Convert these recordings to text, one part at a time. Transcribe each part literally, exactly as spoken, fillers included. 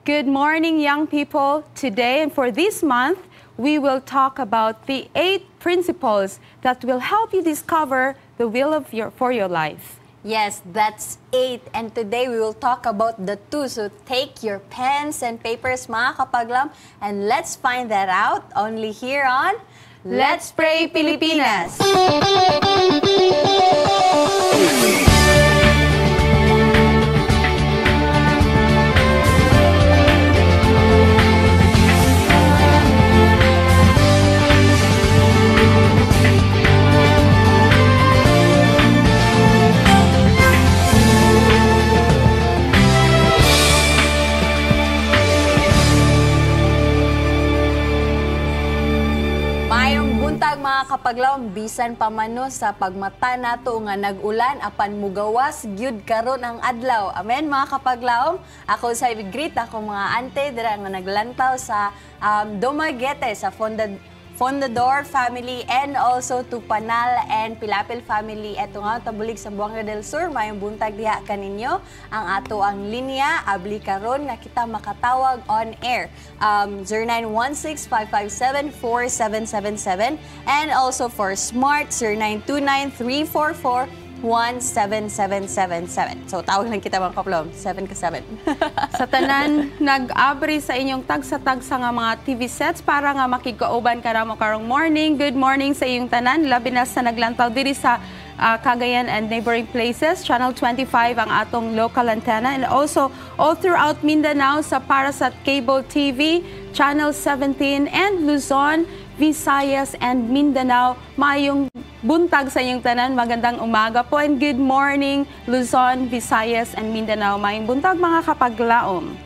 Good morning, young people. Today and for this month, we will talk about the eight principles that will help you discover the will of your for your life. Yes, that's eight. And today we will talk about the two. So take your pens and papers, mga kapaglam, and let's find that out only here on Let's Pray Pilipinas. Mga kapaglawom, bisan pamano sa pagmata nato nga nag-ulan apan mugawas gyud karon ang adlaw. Amen mga kapaglawom. Ako sa greet ako mga ante dira nga naglantaw sa um, Dumaguete sa Fonda Fondador family and also to Panal and Pilapil family. Eto nga tabulig sa Buanga del Sur, mayong buntag diha kaninyo ang ato ang linya abli karon nga kita makatawag on air. Um, zero nine one six, five five seven, four seven seven seven and also for Smart zero nine two nine, three four four, one seven seven seven seven. So tawag lang kita mga kaplom, seven ka seven. Sa tanan, nag-abri sa inyong tagsa-tagsa nga mga T V sets para nga makikauban ka na mo karong morning. Good morning sa iyong tanan, labi na sa naglantaw diri sa uh, Cagayan and neighboring places. Channel twenty-five ang atong local antenna and also all throughout Mindanao sa Parasat Cable T V, Channel seventeen and Luzon, Visayas and Mindanao. Mayong buntag sa inyong tanan, magandang umaga po and good morning Luzon, Visayas and Mindanao. Mayong buntag mga kapaglaom.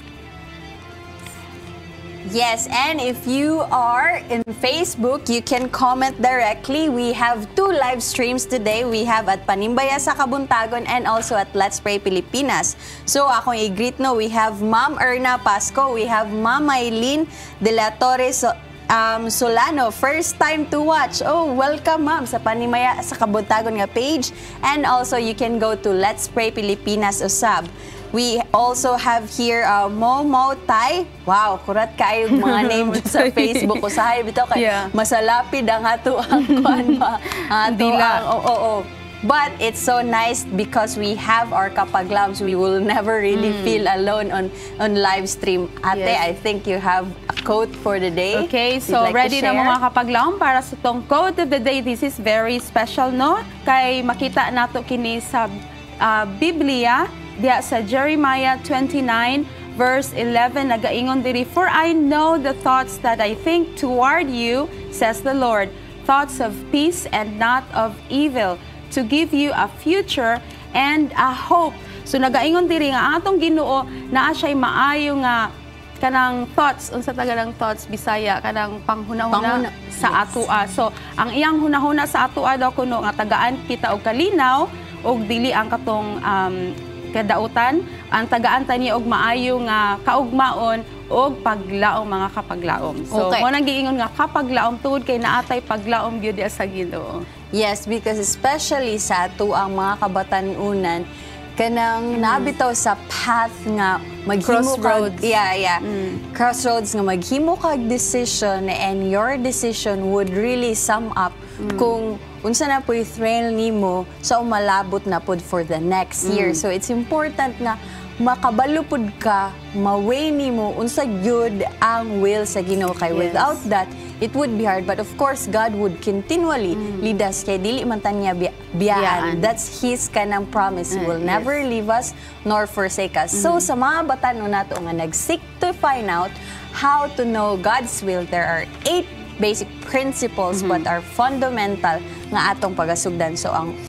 Yes, and if you are in Facebook, you can comment directly. We have two live streams today. We have at Panimbaya sa Kabuntagon and also at Let's Pray Pilipinas. So akong i-greet no, we have Ma'am Erna Pasco, we have Ma'am Eileen De La Torre so Um, Solano, first time to watch. Oh, welcome ma'am sa Panimaya sa Kabuntagon nga page. And also you can go to Let's Pray Pilipinas Usab. We also have here uh, Momo Tai. Wow, kurat kayo mga name sa Facebook. Usahay bito kay yeah. Masalapid ang ato ang kuan ba. Ato ang oo. Oh, oh, oh. But it's so nice because we have our kapaglams. We will never really mm. feel alone on on live stream. Ate, yes. I think you have a quote for the day. Okay, so like ready na mga kapaglam para sa tong quote of the day. This is very special, no? Kay makita nato kini sa uh, Biblia diya sa Jeremiah twenty-nine verse eleven nagaingon diri, for I know the thoughts that I think toward you, says the Lord, thoughts of peace and not of evil, to give you a future and a hope. So nagaingon diri nga atong Ginoo naa siya'y maayo nga kanang thoughts, unsa taganang thoughts Bisaya, kanang panghuna-huna sa atoa. So ang iyang hunahuna sa atoa daw kuno nga tagaan kita og kalinaw og dili ang katong um, kadautan, ang tagaan ta niya og maayo nga kaugmaon og paglaom mga kapaglaom. So okay. Mo nang giingon nga kapaglaom tuod kay naatay paglaom gyud sa Ginoo. Yes, because especially sa ato ang mga kabatanunan, kanang mm. nabitaw sa path nga maghimo kag yeah yeah mm. crossroads nga maghimo kag decision and your decision would really sum up mm. kung unsa na po'y trail nimo sa umalabot na pod for the next mm. year. So it's important nga makabalo pod ka, ma-weigh nimo unsa gyud ang will sa Ginoo kay yes. Without that it would be hard, but of course God would continually mm. lead us kay dili man ta niya biyaan. That's His kanang promise. He will uh, never yes. leave us nor forsake us. Mm. So sa mga batanon nato nga nag-seek to find out how to know God's will, there are eight basic principles mm-hmm. but are fundamental nga atong pagasugdan. So ang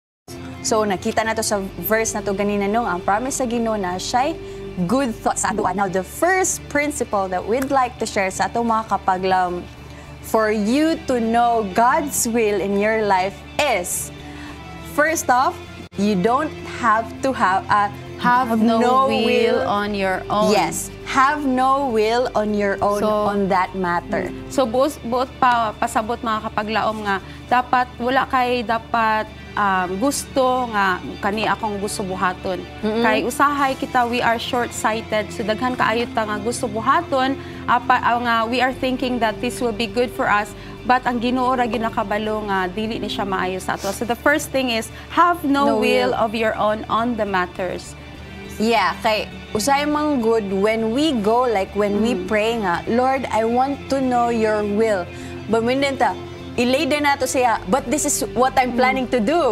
So nakita nato sa verse nato ganina no, ang promise sa Ginoo na siya'y good thoughts sa ato. Now the first principle that we'd like to share sa atong mga kapaglam for you to know God's will in your life is, first off, you don't have to have uh, have, have no, no will, will on your own. Yes, have no will on your own so, on that matter. So buot, buot pa pasabot mga kapaglaom nga dapat wala kay dapat um, gusto nga kani akong gusto buhaton. Mm-hmm. Kay usahay kita we are short-sighted so daghan kaayo ta nga gusto buhaton apa nga we are thinking that this will be good for us. But ang Ginoo ra ginakabalo nga dili ni siya maayo sa ato. So the first thing is have no, no will, will of your own on the matters. Yeah, kay usay mang good when we go like when mm. we pray nga, Lord, I want to know your will. But when ta ilay din nato siya, but this is what I'm planning mm. to do.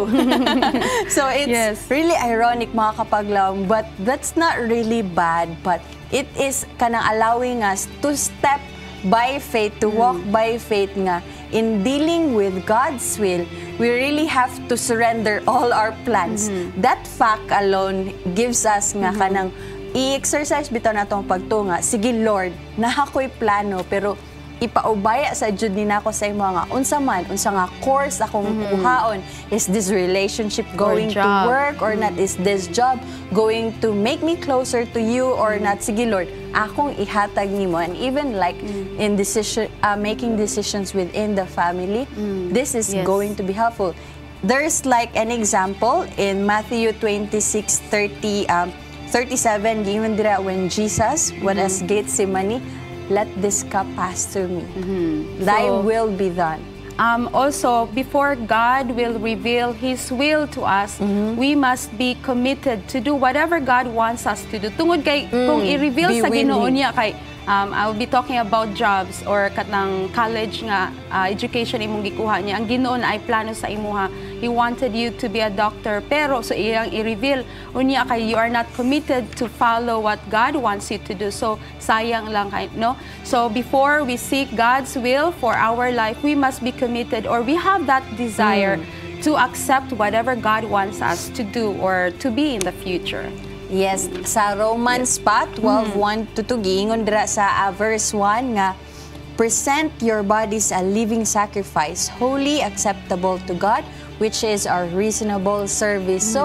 So it's yes. really ironic mga kapaglaw, but that's not really bad, but it is kanang allowing us to step by faith, to walk mm. by faith nga. In dealing with God's will, we really have to surrender all our plans. Mm-hmm. That fact alone gives us nga mm-hmm. kanang i-exercise bitaw natong pagtunga. Sige Lord, naha ko'y plano, pero ipaubaya sa jud ni nako sa imo nga unsa man unsa nga course akong mm-hmm. kuhaon, is this relationship going to work or mm-hmm. not, is this job going to make me closer to you or mm-hmm. not. Sige Lord, akong ihatag nimo. And even like mm-hmm. in decision uh, making decisions within the family, mm-hmm. this is yes. going to be helpful. There's like an example in Matthew twenty-six thirty um thirty-seven given dira when Jesus mm-hmm. was at Gethsemane, let this cup pass through me. Mm-hmm. Thy so, will be done. Um, also, before God will reveal His will to us, mm-hmm. we must be committed to do whatever God wants us to do. Tungod kay, mm, kung i-reveal sa Ginoo niya kay, um, I will be talking about jobs or katang college nga uh, education imong gikuha niya. Ang Ginoo na ay plano sa imuha. He wanted you to be a doctor, pero so iyang i-reveal unya kay you are not committed to follow what God wants you to do. So sayang lang kay no. So before we seek God's will for our life, we must be committed, or we have that desire mm. to accept whatever God wants us to do or to be in the future. Yes, sa Romans yes. pa twelve one to two giingon dira sa uh, verse one nga, present your bodies a living sacrifice, holy, acceptable to God, which is our reasonable service. Mm. So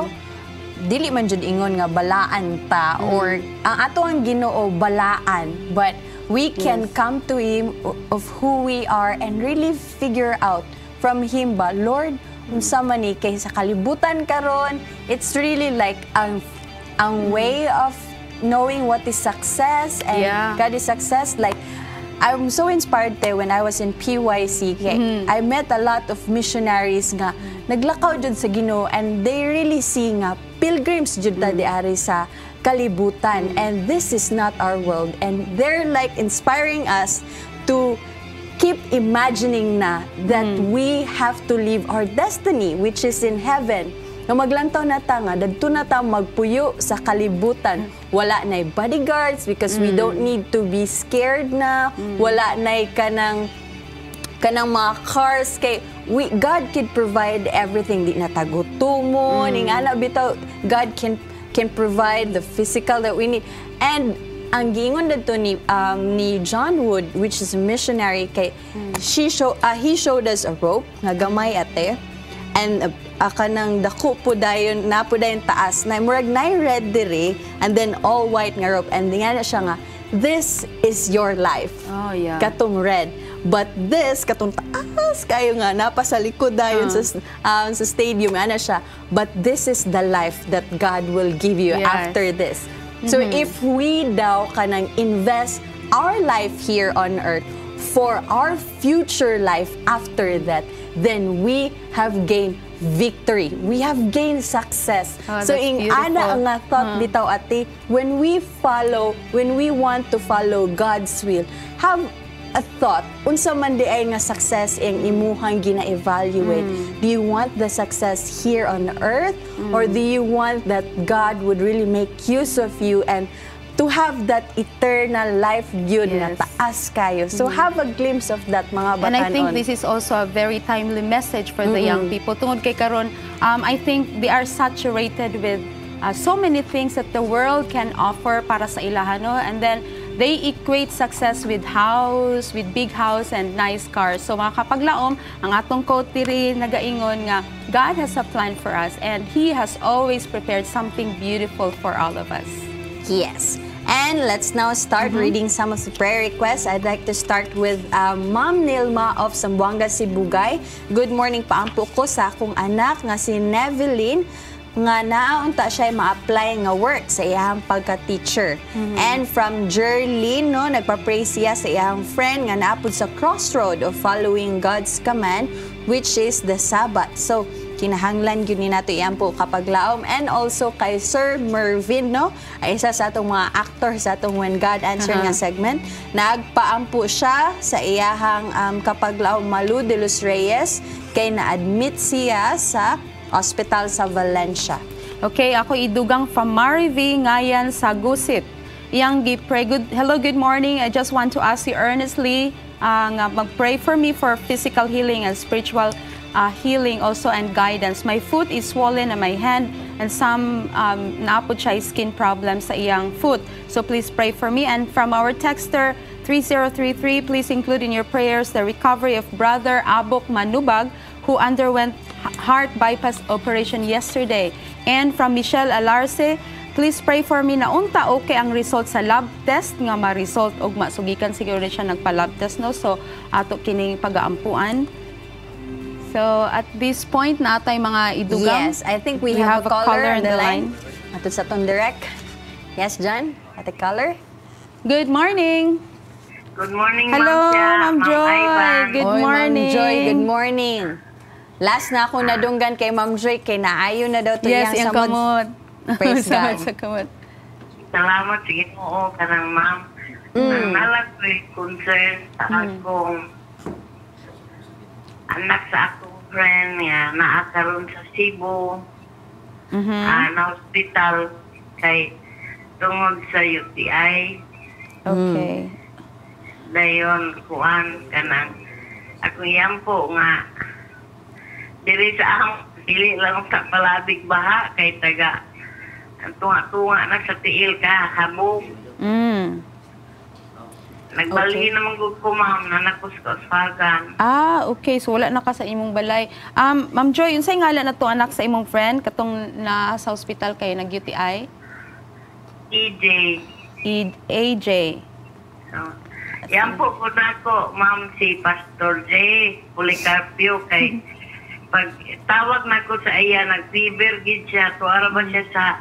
dili man jud ingon nga balaan ta mm. or ang ato ang Ginoo balaan, but we can yes. come to Him of who we are and really figure out from Him ba, Lord, unsa man ni kay sa kalibutan karon, it's really like ang ang way of knowing what is success and yeah. God is success. Like I'm so inspired there when I was in P Y C. Mm-hmm. I met a lot of missionaries nga naglakaw jud sa Ginoo, and they really see nga pilgrims jud ta mm-hmm. diari sa kalibutan, mm-hmm. and this is not our world, and they're like inspiring us to keep imagining na that mm-hmm. we have to live our destiny which is in heaven. Nga maglantaw na ta nga dadto na ta magpuyo sa kalibutan, wala nay bodyguards because mm. we don't need to be scared na, mm. wala nay kanang kanang mga cars kay we God can provide everything, di na tagutumo mm. ning ana bitaw God can can provide the physical that we need. And ang giingon dadto ni um, ni John Wood, which is a missionary, kay mm. she show uh, he showed us a rope nga gamay ate, and uh, aka nang dako po dayon na po dayon taas na murag nay red dire and then all white nga rope, and nga na siya nga, this is your life. Oh yeah. Katong red. But this katong taas kayo nga napa sa likod dayon uh. sa um, sa stadium nga na siya. But this is the life that God will give you yes. after this. Mm-hmm. So if we daw kanang invest our life here on earth for our future life after that, then we have gained victory. We have gained success. Oh, so in ana nga thought huh. bitaw ate, when we follow, when we want to follow God's will, have a thought, unsa man di ay nga success ang imuhang gina-evaluate. Mm. Do you want the success here on earth, mm. or do you want that God would really make use of you and to have that eternal life yun yes. na taas kayo. So mm-hmm. have a glimpse of that, mga batanon. And I think this is also a very timely message for mm-hmm. the young people. Tungod kay karon, um, I think they are saturated with uh, so many things that the world can offer para sa ilahan, no? And then they equate success with house, with big house and nice cars. So mga kapaglaom, ang atong quote diri nagaingon nga God has a plan for us and He has always prepared something beautiful for all of us. Yes. And let's now start mm-hmm. reading some of the prayer requests. I'd like to start with uh, Ma'am Nilma of Zamboanga, Sibugay. Good morning, paampo ko sa akong anak nga si Neveline nga naaunta siya ma-apply nga work sa iyang pagka-teacher. Mm-hmm. And from Jerlyn, no, nagpa-pray siya sa iyang friend nga naapod sa crossroad of following God's command, which is the Sabbath. So, kinahanglan yun ni nato iyan po kapaglaom. And also kay Sir Mervin, no? Ay isa sa atong mga actor sa atong When God Answer uh-huh. nga segment. Nagpaampo siya sa iyahang um, kapaglaom Malu de los Reyes kay na-admit siya sa hospital sa Valencia. Okay, ako idugang from Marivi ngayan sa Gusit. Iyang gi-pray, good, hello, good morning. I just want to ask you earnestly uh, nga mag-pray for me for physical healing and spiritual Uh, healing also and guidance. My foot is swollen on my hand and some um, naapod siya skin problems sa iyang foot. So please pray for me. And from our texter three zero three three, please include in your prayers the recovery of Brother Abok Manubag who underwent heart bypass operation yesterday. And from Michelle Alarce, please pray for me na unta okay ang result sa lab test nga ma-result og masugikan siguro siya nagpa-lab test, no? So ato kining pagaampuan. So, at this point, natay mga idugang. Yes, I think we, we have, have a caller on the line. Ato sa tong direct. Yes, John? Ate caller? Good morning. Good morning, hello, Ma'am Joy. Ivan. Good Oy, morning. Ma'am Joy, good morning. Last na ako nadunggan kay Ma'am Joy, kay naayo na daw to yes, yang samot. Praise God. Sa kamot. Salamat sa Ginoo kanang ma'am. Mm. Ang nalagay concern sa Mm. akong anak sa akong friend nga naakaroon sa Cebu, Mm-hmm. uh, na hospital kay tungod sa U T I. Okay. Dayon kuan kanang ako yampo nga diri sa ahang dili lang sa palabig baha kay taga ang tunga-tunga na sa tiil ka habog. Mm. Nagbali okay. naman gud ko ma'am na nakuskusfagan. Ah, okay. So wala na ka sa imong balay. Um, Ma'am Joy, unsay ngalan na to anak sa imong friend katong na sa hospital kay nag-U T I? E J. E A J. So, yan po po na ko, ma'am, si Pastor J. Policarpio kay pag tawag na ko sa iya, nag-fever gid siya. Tuwara ba siya sa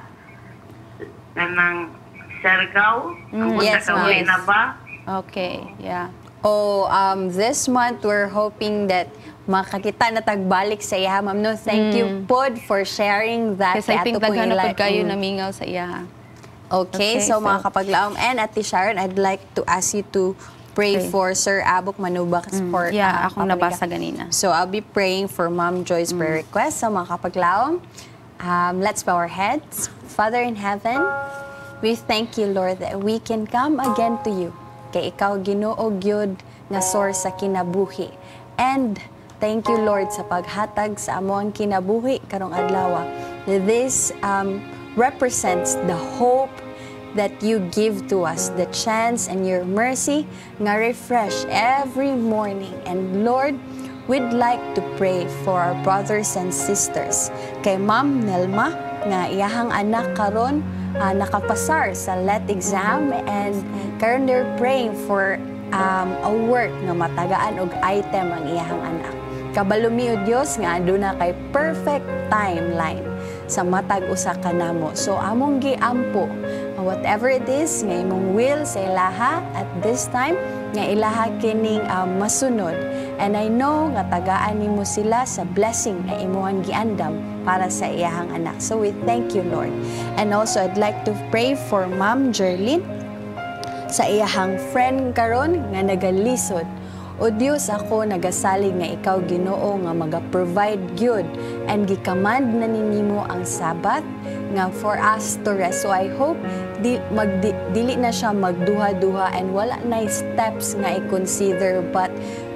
kanang Sargao? Mm, Kung yes, nakauwi yes. na ba? Okay, yeah. Oh, um, this month we're hoping that makakita na tagbalik sa iya, ma'am. No, thank mm. you, Pod, for sharing that. Kasi I think daghan na pod kayo mm. namingaw sa iya. Okay, okay, so, so mga kapaglaom. And Ate Sharon, I'd like to ask you to pray okay. for Sir Abok Manubak mm. for yeah, uh, akong nabasa ganina. So I'll be praying for Ma'am Joy's mm. prayer request. So mga kapaglaom, um, let's bow our heads. Father in heaven, we thank you, Lord, that we can come again to you. Kay ikaw Ginoo gyud nga source sa kinabuhi. And thank you, Lord, sa paghatag sa among kinabuhi karong adlaw. This um, represents the hope that you give to us, the chance and your mercy nga refresh every morning. And Lord, we'd like to pray for our brothers and sisters. Kay Ma'am Nelma nga iyahang anak karon Uh, nakapasar sa L E T exam and karon they're praying for um, a work nga matagaan og item ang iyahang anak. Kabalo mi o Dios nga aduna kay perfect timeline sa matag usa ka namo. So among giampo whatever it is nga imong will sa ilaha at this time nga ilaha kining um, masunod. And I know nga tagaan nimo sila sa blessing nga imuhang giandam para sa iyahang anak. So we thank you, Lord. And also I'd like to pray for Ma'am Jerlyn sa iyahang friend karon nga nagalisod. O Dios, ako nagasalig nga ikaw Ginoo nga maga-provide gyud and gikamand na ninimo ang Sabat nga for us to rest. So I hope di, mag, di, dili na siya magduha-duha and wala na steps nga i-consider, but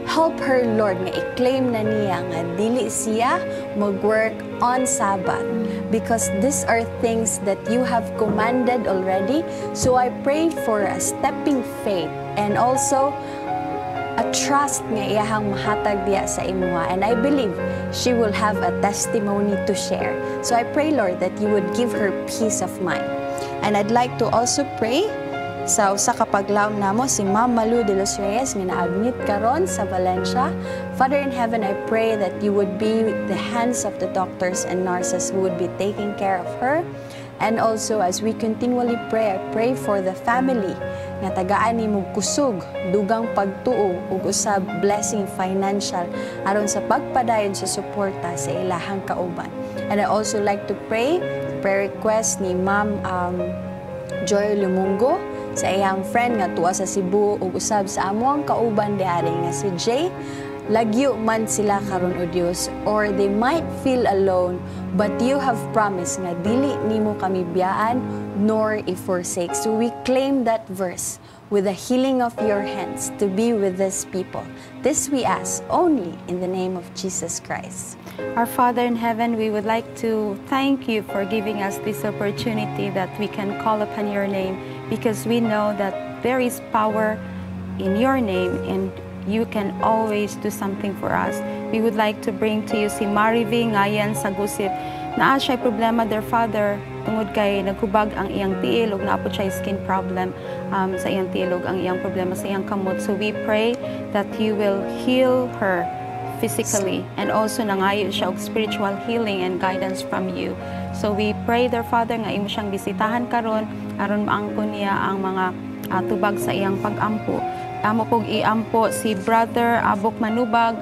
help her, Lord, nga i-claim na niya nga dili siya mag-work on Sabbath because these are things that you have commanded already. So I pray for a stepping faith and also a trust nga iyahang mahatag diya sa imuha. And I believe she will have a testimony to share. So I pray, Lord, that you would give her peace of mind. And I'd like to also pray sa usa ka paglaom namo si Ma'am Malu de los Reyes nga na-admit karon sa Valencia. Father in heaven, I pray that you would be the hands of the doctors and nurses who would be taking care of her. And also, as we continually pray, I pray for the family nga tagaan ni mo kusog, dugang pagtuo, ug usab blessing financial aron sa pagpadayon sa suporta sa ilahang kauban. And I also like to pray, prayer request ni Ma'am um, Joy Lumungo sa iyang friend nga tuwa sa Cebu ug usab sa amuang kauban diari nga si Jay. Lagyo man sila karon o Dios, or they might feel alone, but you have promised nga dili nimo kami biyaan nor i-forsake. So we claim that verse with the healing of your hands to be with these people. This we ask only in the name of Jesus Christ. Our Father in heaven, we would like to thank you for giving us this opportunity that we can call upon your name, because we know that there is power in your name and you can always do something for us. We would like to bring to you si Marivi ngayon sa Gusip. Naa siya problema, their father, tungod kay naghubag ang iyang tiil ug naapod siya skin problem um, sa iyang tiil ug ang iyang problema sa iyang kamot. So we pray that you will heal her physically, and also nangayo siya og spiritual healing and guidance from you. So we pray, their Father, nga imo siyang bisitahan karon aron maangkon niya ang mga uh, tubag sa iyang pag-ampo. Amo kog iampo si Brother Abok Manubag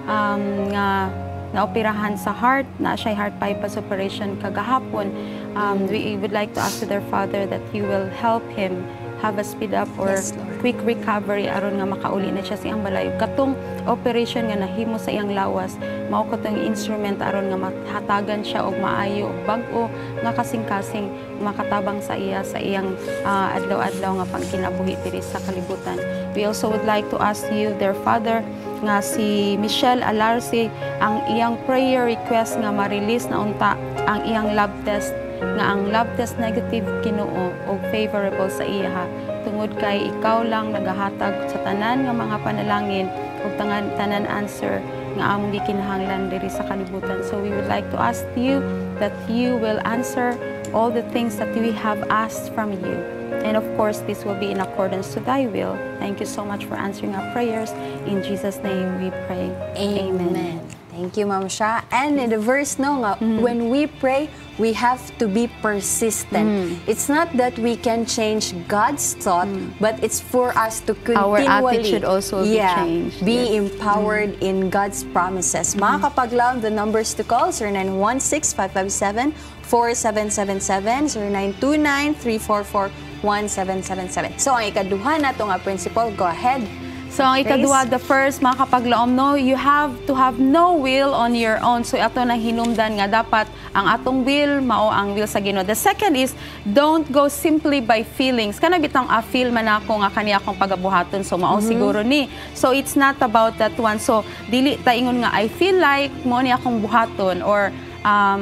um, nga naoperahan sa heart, na siya heart bypass operation kagahapon. Um, we would like to ask to their Father that you will help him have a speed up or yes, quick recovery aron nga makauli na siya sa iyang balayo. Katong operation nga nahimo sa iyang lawas, mao katong instrument aron nga mahatagan siya og maayo og bag-o nga kasing-kasing makatabang sa iya sa iyang uh, adlaw-adlaw nga pangkinabuhi diri sa kalibutan. We also would like to ask you, their Father, nga si Michelle Alarce, ang iyang prayer request nga ma-release na unta ang iyang lab test, nga ang lab test negative Ginoo o favorable sa iya ha. Tungod kay ikaw lang nagahatag sa tanan nga mga panalangin ug tanan tanan answer nga among gikinahanglan diri sa kalibutan. So we would like to ask you that you will answer all the things that we have asked from you. And of course, this will be in accordance to thy will. Thank you so much for answering our prayers. In Jesus' name we pray. Amen. Amen. Thank you, Ma'am Sha. And in the verse, no, nga, Mm. when we pray, we have to be persistent. Mm. It's not that we can change God's thought, Mm. but it's for us to Our continually attitude also be yeah, changed. be Yes. empowered in God's promises. Mga kapaglaom, the numbers to call, zero nine one six, five five seven, four seven seven seven, zero nine two nine, three four four, one seven seven seven. So, ang ikaduha na ito nga principle, go ahead. So, ang ikadua, the first, mga kapaglaom, no, you have to have no will on your own. So, ato na hinumdan nga dapat ang atong will, mao ang will sa Ginoo. The second is, don't go simply by feelings. Kana bitang a feel man ako nga kaniya akong pagabuhaton, so mao mm-hmm. siguro ni. So, it's not about that one. So, dili ta ingon nga, I feel like mo ni akong buhaton, or um,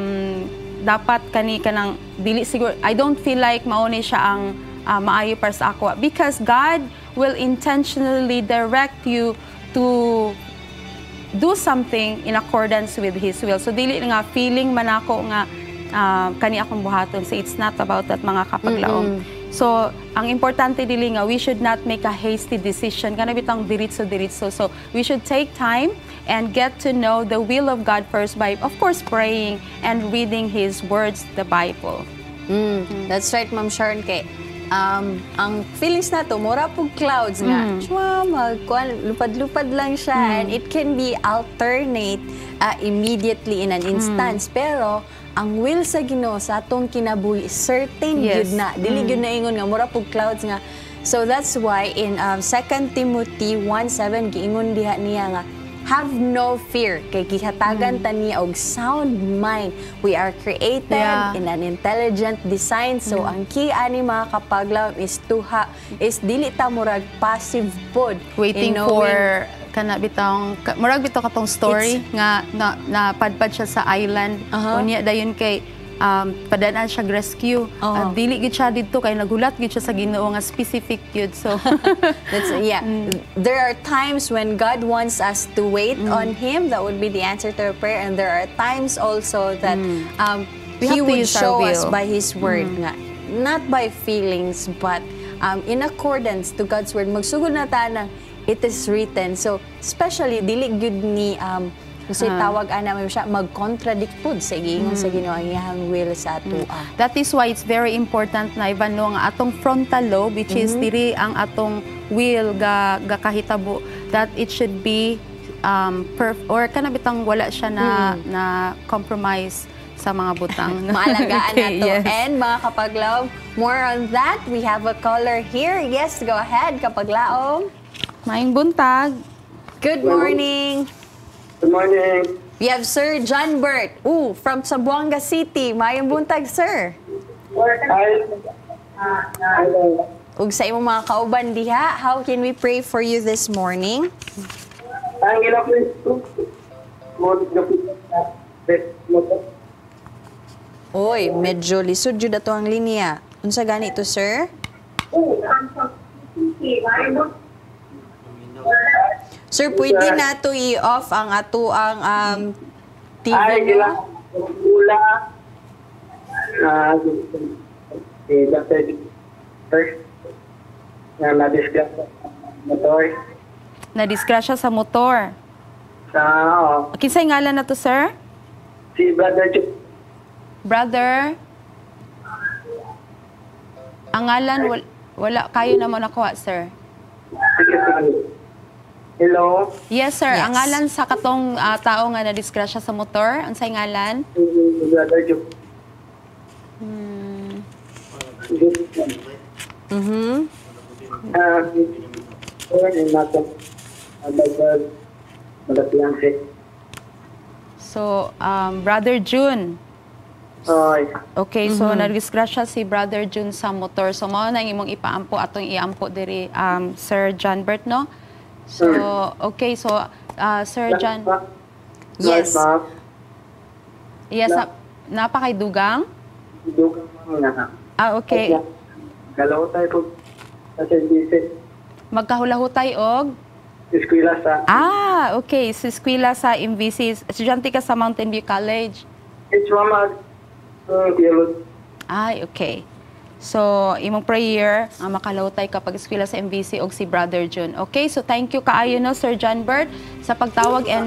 dapat kani kanang dili siguro, I don't feel like mao ni siya ang uh, maayo para sa ako. Because God will intentionally direct you to do something in accordance with His will. So, dili nga feeling man ako nga uh, kani akong buhaton. So, it's not about that, mga kapaglaom. Mm-hmm. So, ang importante dili nga, we should not make a hasty decision. Kana bitang diritso-diritso. So, we should take time and get to know the will of God first by, of course, praying and reading His words, the Bible. Mm, mm. That's right, Ma'am Sharon. Kay Um, ang feelings na to, mura pong clouds nga. Mm. Chua, magkuhan, lupad-lupad lang siya. Mm. And it can be alternate uh, immediately in an instance. Mm. Pero, ang will sa Ginoo sa atong kinabuhi, certain yes. yun na. Dili mm. yun na ingon nga, mura pong clouds nga. So, that's why in um, Second Timothy one seven, giingon diha niya nga, have no fear, kay gihatagan mm. ta niya og sound mind. We are created yeah. in an intelligent design. So, mm. ang key ani mga kapaglaom is to ha, is dili ta murag passive pod. Waiting knowing, for kana bitong ka- murag bitaw katong story It's- nga na, napadpad siya sa island. Uh-huh. Unya dayon kay um, padaan siya rescue. Oh. At dili gid siya didto kay nagulat gid siya sa Ginoo nga specific yun. So That's, yeah. There are times when God wants us to wait on Him. That would be the answer to our prayer. And there are times also that um, We He have to would use our show us will. by His Word. Nga. Not by feelings, but um, in accordance to God's Word. Magsugod na ta ng it is written. So, especially, dili gyud ni um, kasi tawag ana mo siya mag-contradict pud sa giingon sa Ginoo ang iyang will sa atua. that is why it's very important na ibano nga atong frontal lobe, which is diri ang atong will ga gakahitabo, that it should be um perf or kana bitang wala siya na na compromise sa mga butang. Maalagaan Okay, nato. yes. And mga kapaglaom, more on that, we have a caller here. Yes, go ahead, kapaglaom. Maayong buntag. Good morning. Good morning. We have Sir John Bert, ooh, from Zamboanga City. Mayong buntag, sir. Hi. Hello. Ug sa imong mga kauban diha, how can we pray for you this morning? Ang ilang po ito. Oy, medyo lisod jud ato ang linya. Unsa gani ito, sir? Sir, pwede na to i-off ang ato ang um, T V Ay, nyo? ilang pula. Ah, si Doctor First. Na na-discuss sa motor. Na-disgrasya sa motor. Sa, oh, Kinsay ngalan na to, sir? si Brother Chip. Brother? Ang ngalan, wala, wala kayo na mo nakuha, sir. Sige, sige. Hello. Yes, sir. Yes. Ang ngalan sa katong ah, tao nga na-disgrasya sa motor, ang say ngalan? Si Brother Chip. Hmm. Mhm. Ah, or ay nasa Brother Malatiang So, um, Brother June. Ay, Okay, so na-disgrasya si Brother June sa motor. So, mao na yung imong ipaampo atong iampo diri um, Sir John Bert, no? So, okay, so uh, Sir John, Yes. ma'am. yes, na, napakay dugang? Dugang mga. Ah, okay. Galaw tayo po sa services. Magkahulahutay og? Eskwela sa Ah, okay. So, eskwela sa M V C. Estudyante ka sa Mountain View College. It's Mama uh, Dialog. Ay, okay. So, imong prayer, ang makalawtay kapag eskwela sa M V C og si Brother June. Okay, so thank you kaayo no, Sir John Bert, sa pagtawag and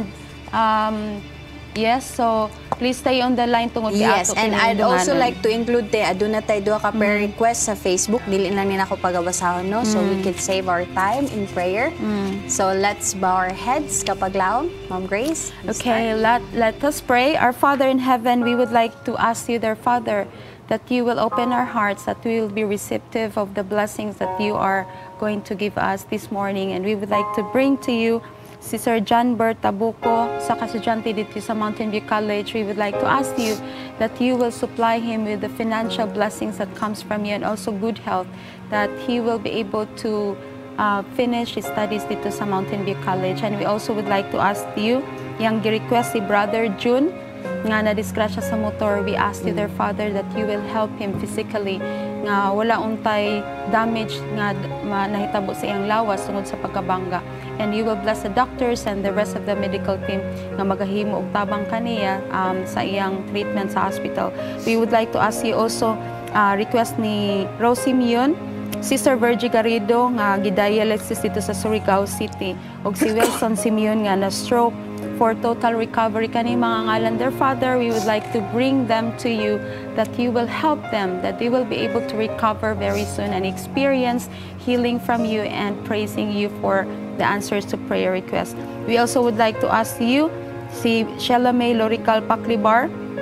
um, yes, so please stay on the line tungod kay Yes, ato and I'd also kinahanglanon. like to include te aduna tay duha ka prayer request sa Facebook, dili lang nina ako pagabasahon no, so we can save our time in prayer. So let's bow our heads kapaglaom. Ma'am Grace. you Okay, let, let us pray. Our Father in heaven, we would like to ask you, dear Father, that you will open our hearts, that we will be receptive of the blessings that you are going to give us this morning. And we would like to bring to you si Sir John Bert Tabuco, sa kasudyante dito sa Mountain View College. We would like to ask you that you will supply him with the financial blessings that comes from you and also good health, that he will be able to uh, finish his studies dito sa Mountain View College. And we also would like to ask you, yung gi-request si Brother June, nga na-disgrasya sa motor, we ask you, dear Father, that you will help him physically, nga wala untay damage nga d- ma- nahitabo sa iyang lawas tungod sa pagkabangga. And you will bless the doctors and the rest of the medical team nga magahimo og tabang kaniya um, sa iyang treatment sa hospital. We would like to ask you also, uh, request ni Rosie Mion, Sister Virgie Garrido nga gidialysis dito sa Surigao City, og si Wilson Simeon nga na stroke, for total recovery kani mga ngalan. Dear Father, we would like to bring them to you, that you will help them, that they will be able to recover very soon and experience healing from you and praising you for the answers to prayer requests. We also would like to ask you, si Sheila May Lorical Paclibar,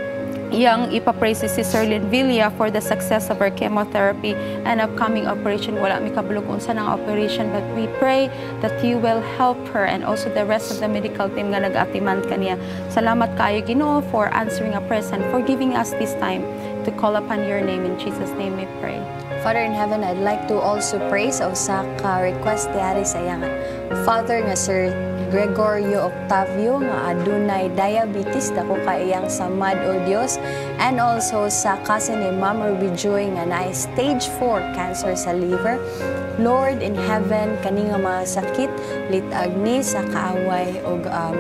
yang ipapraise si Sister Lynn Villa for the success of her chemotherapy and upcoming operation. Wala mi kabulog unsa ng operation, but we pray that you will help her and also the rest of the medical team nga nag-atiman kaniya. Salamat kayo Ginoo for answering our prayers and for giving us this time to call upon your name. In Jesus' name we pray. Father in heaven, I'd like to also pray sa usa ka request diari sa iyang Father nga Sir Gregorio Octavio nga adunay diabetes dako kaiyang samad o Dios, and also sa cousin ni Mama Ruby Joy nga naay stage four cancer sa liver. Lord in heaven, kani nga mga sakit litag ni sa kaaway og um,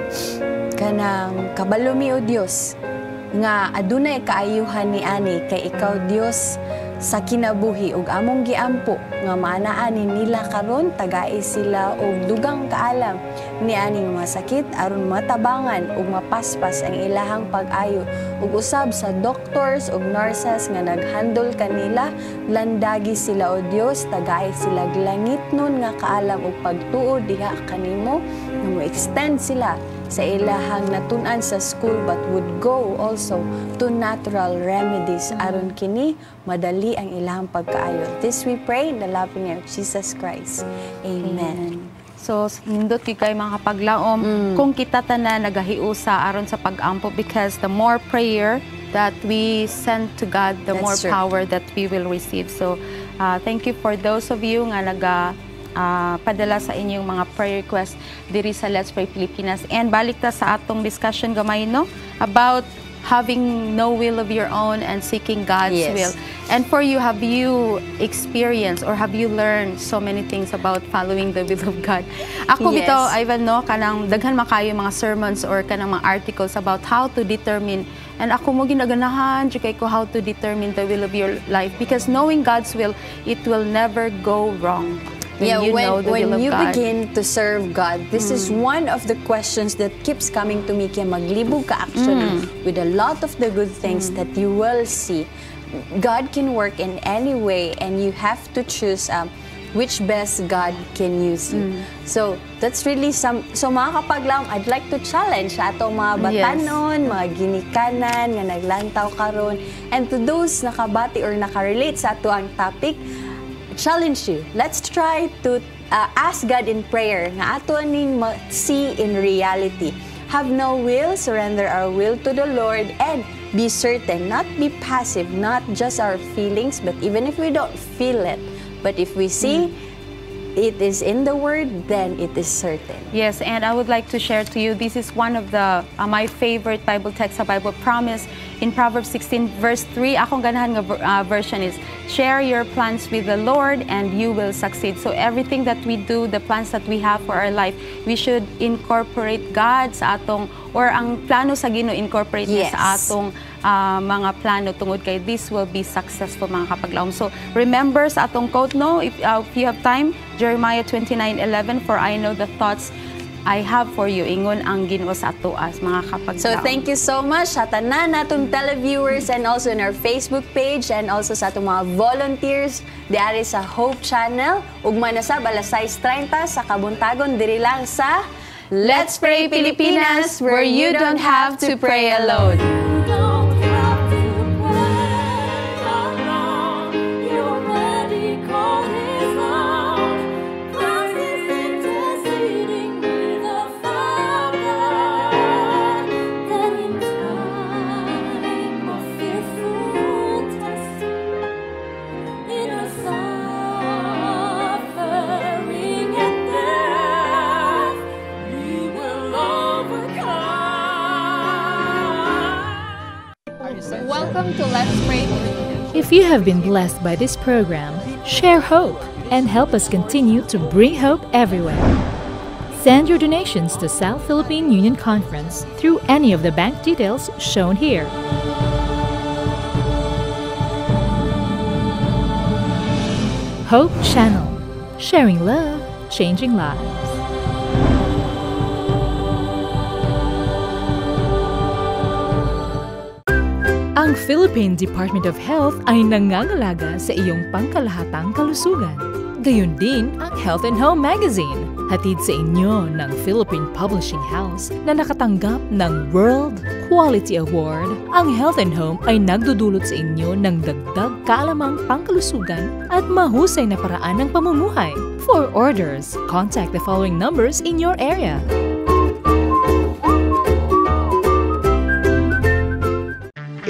kanang kabalumi o Dios nga adunay kaayuhan ni ani kay ikaw Dios sa kinabuhi ug among giampo nga maanaan nila karon tagay sila og dugang kaalam ni aning mga sakit aron matabangan ug mapaspas ang ilahang pag-ayo ug usab sa doctors ug nurses nga naghandle kanila landagi sila o Dios tagay sila glangit nun nga kaalam ug pagtuo diha kanimo nga mo extend sila sa ilahang natun-an sa school but would go also to natural remedies aron kini madali ang ilahang pagkaayo. This we pray in the loving name of Jesus Christ. Amen. So, nindot kay kay mga kapaglaom, mm. kung kita tanan nagahiusa aron sa pag-ampo because the more prayer that we send to God, the That's more true. Power that we will receive. So, uh, thank you for those of you nga naga Uh, padala sa inyong mga prayer requests diri sa Let's Pray Pilipinas. And balik ta sa atong discussion gamay no about having no will of your own and seeking God's yes. will. And for you, have you experienced or have you learned so many things about following the will of God? Ako yes. bitaw, Ivan, no, kanang daghan makayo mga sermons or kanang mga articles about how to determine, and ako mo ginaganahan kay ko how to determine the will of your life, because knowing God's will, it will never go wrong. When yeah, you when, know the when will of you God. begin to serve God, this mm. is one of the questions that keeps coming to me. Kaya maglibog ka actually mm. with a lot of the good things mm. that you will see. God can work in any way, and you have to choose um, which best God can use you. Mm. So that's really some. So mga kapaglaom, I'd like to challenge sa atong mga batanon, yes. mga ginikanan nga naglantaw karon, and to those nakabati or nakarelate sa ato ang topic, challenge you. Let's try to uh, ask God in prayer nga ato ning see in reality. Have no will, surrender our will to the Lord, and be certain, not be passive, not just our feelings, but even if we don't feel it, but if we see mm. it is in the Word, then it is certain. Yes, and I would like to share to you, this is one of the uh, my favorite Bible text, a Bible promise in Proverbs sixteen verse three. Akong ganahan nga uh, version is, share your plans with the Lord and you will succeed. So everything that we do, the plans that we have for our life, we should incorporate God sa atong, or ang plano sa Ginoo incorporate yes. sa atong uh, mga plano tungod kay this will be successful mga kapaglaom. So remember sa atong quote no, if, uh, if you have time, Jeremiah twenty-nine eleven, for I know the thoughts I have for you, ingon ang Ginoo sa ato as mga kapaglaom. So thank you so much sa tanan natong televiewers, and also in our Facebook page, and also sa atong mga volunteers diari sa Hope Channel. Ug manasab alas sais treinta sa Kabuntagon diri lang sa Let's Pray Pilipinas, where you don't have to pray alone. Welcome to Let's Pray. If you have been blessed by this program, share hope and help us continue to bring hope everywhere. Send your donations to South Philippine Union Conference through any of the bank details shown here. Hope Channel, sharing love, changing lives. Ang Philippine Department of Health ay nangangalaga sa iyong pangkalahatang kalusugan. Gayon din ang Health and Home Magazine, hatid sa inyo ng Philippine Publishing House na nakatanggap ng World Quality Award. Ang Health and Home ay nagdudulot sa inyo ng dagdag kaalamang pangkalusugan at mahusay na paraan ng pamumuhay. For orders, contact the following numbers in your area.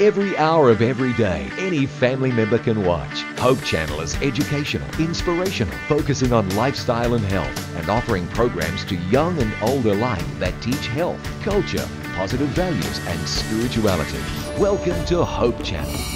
every hour of every day. Any family member can watch. Hope Channel is educational, inspirational, focusing on lifestyle and health, and offering programs to young and older alike that teach health, culture, positive values, and spirituality. Welcome to Hope Channel.